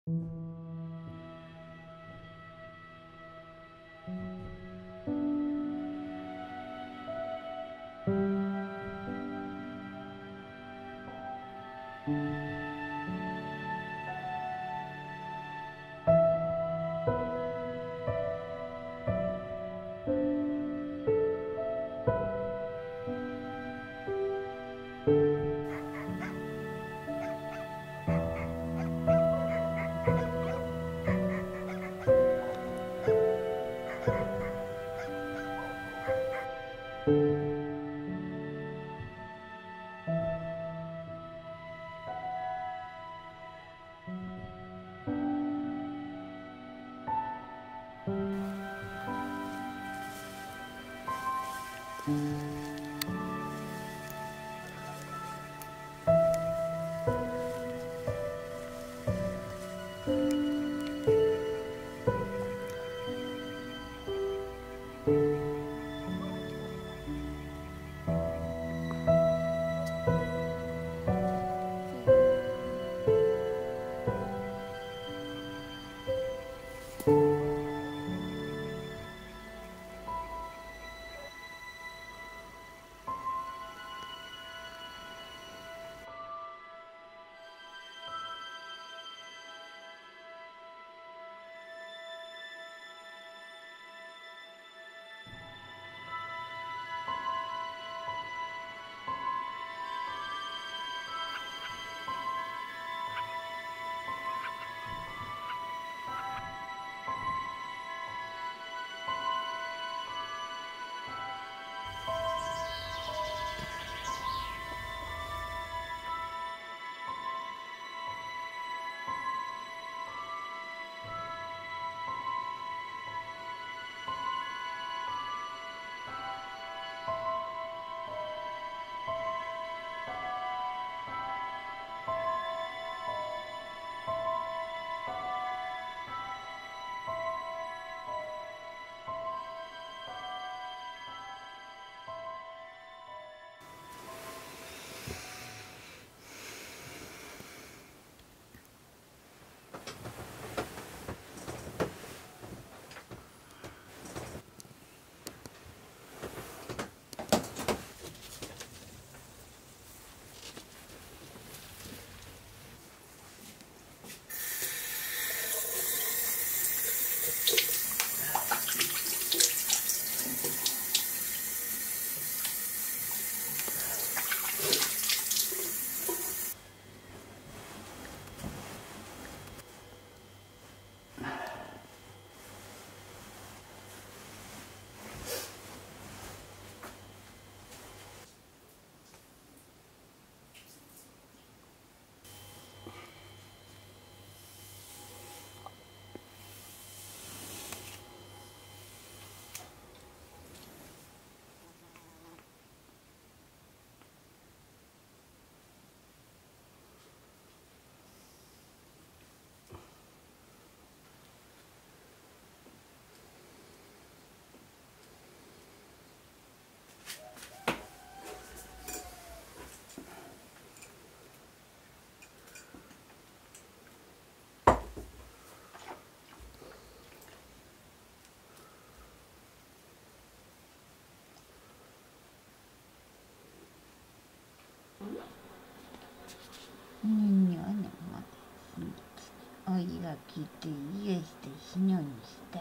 Niño, oiga, quite y señorita.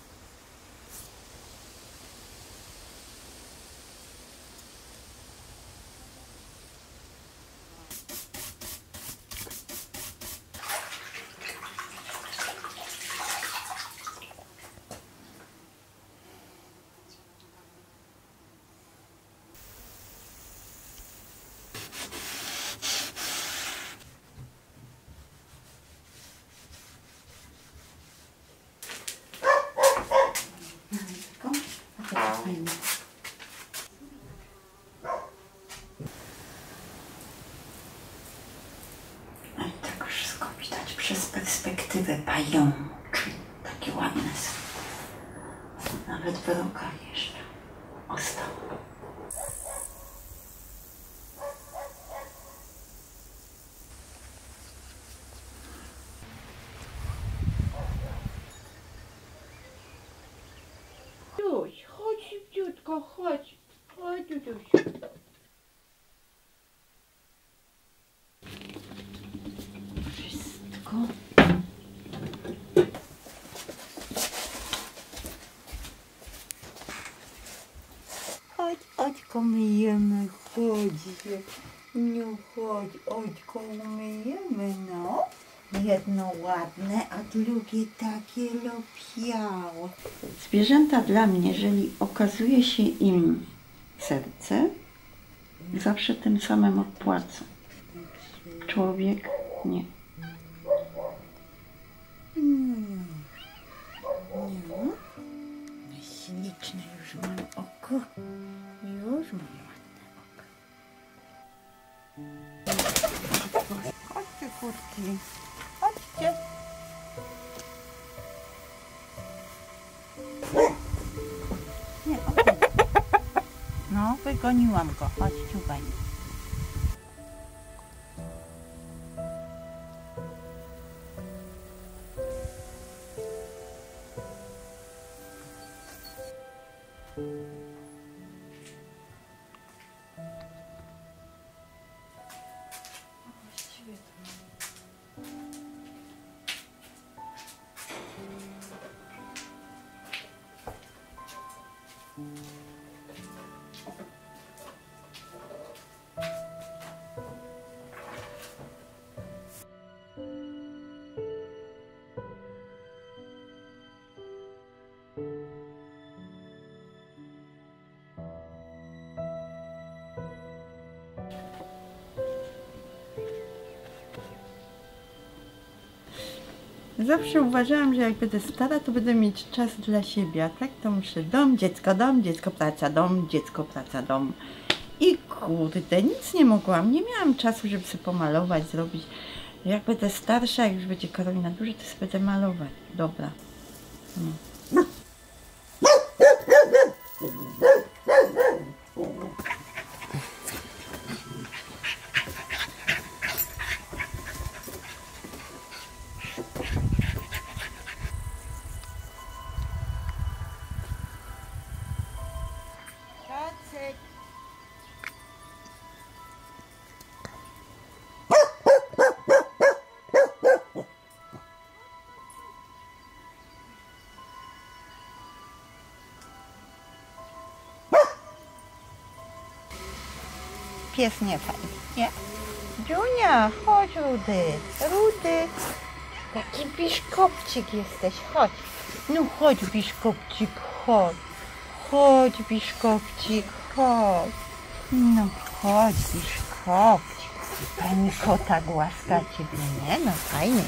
No i tak wszystko widać przez perspektywę pajączy. Takie ładne są. Nawet wroga jeszcze ostał. Duduśko, chodź. Chodź, Dudusiu. Wszystko. Chodź, Oćko, myjemy, chodź. No chodź, Oćko, umyjemy, no. Jedno ładne, a drugie takie lopiałe. Zwierzęta dla mnie, jeżeli okazuje się im serce, zawsze tym samym odpłacą. Człowiek nie. No. Śliczne już mam oko. Już mam ładne oko. Chodźcie, kurki. Chodźcie. Nie, okej. No, wygoniłam go. Chodź, ciubaj. Zawsze uważałam, że jak będę stara, to będę mieć czas dla siebie, a tak to muszę dom, dziecko, praca, dom, dziecko, praca, dom. I kurde, nic nie mogłam, nie miałam czasu, żeby sobie pomalować, zrobić. Jak będę starsza, jak już będzie Karolina duża, to sobie będę malować. Dobra. No. Pies nie fajny, nie? Dziunia, chodź Rudy, Rudy. Taki biszkopcik jesteś, chodź. No chodź biszkopcik, chodź. Chodź biszkopcik, chodź. No chodź biszkopcik. Pani kota głaska ciebie, nie? No fajnie.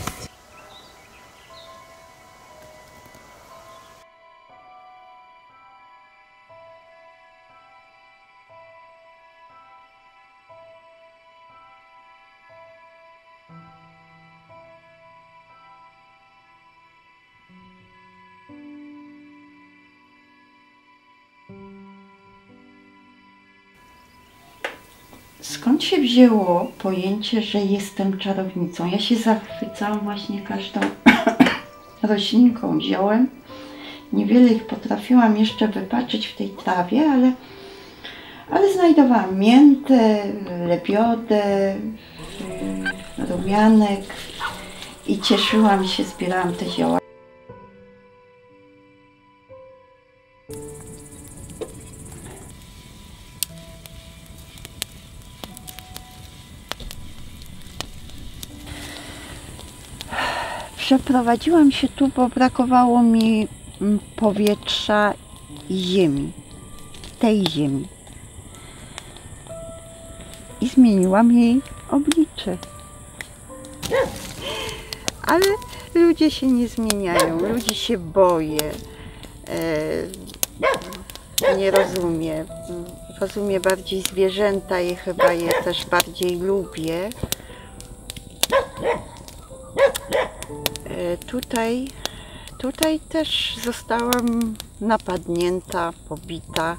Skąd się wzięło pojęcie, że jestem czarownicą? Ja się zachwycałam właśnie każdą roślinką, ziołem. Niewiele ich potrafiłam jeszcze wypaczyć w tej trawie, ale znajdowałam miętę, lebiodę, rumianek i cieszyłam się, zbierałam te zioła. Przeprowadziłam się tu, bo brakowało mi powietrza i ziemi, tej ziemi. I zmieniłam jej oblicze. Ale ludzie się nie zmieniają, ludzi się boję. Nie rozumie. Rozumie bardziej zwierzęta i chyba je też bardziej lubię. Tutaj też zostałam napadnięta, pobita,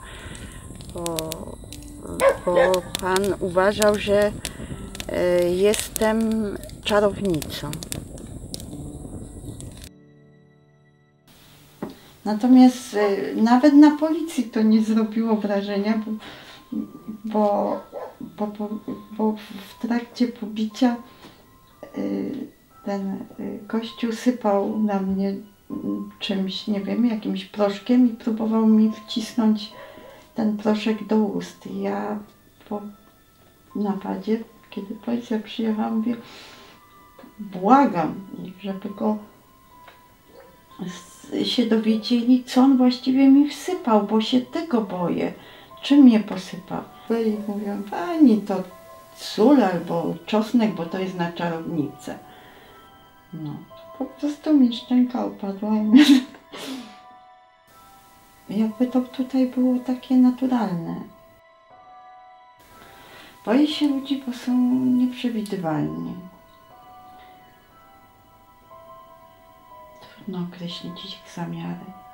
bo pan uważał, że jestem czarownicą. Natomiast nawet na policji to nie zrobiło wrażenia, bo, bo w trakcie pobicia ten gościu sypał na mnie czymś, nie wiem, jakimś proszkiem i próbował mi wcisnąć ten proszek do ust. I ja po napadzie, kiedy policja przyjechała, mówię, błagam, żeby go się dowiedzieli, co on właściwie mi wsypał, bo się tego boję. Czym mnie posypał? I mówią, pani to sól albo czosnek, bo to jest na czarownicę. No, po prostu mi szczęka opadła i jakby to tutaj było takie naturalne. Boję się ludzi, bo są nieprzewidywalni. Trudno określić ich zamiary.